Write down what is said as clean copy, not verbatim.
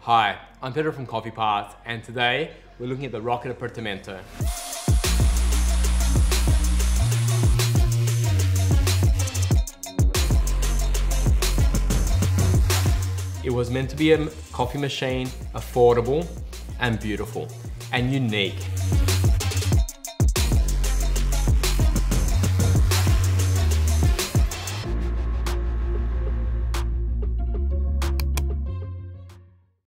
Hi, I'm Pedro from Coffee Parts, and today we're looking at the rocket Apartamento. It was meant to be a coffee machine, affordable and beautiful and unique.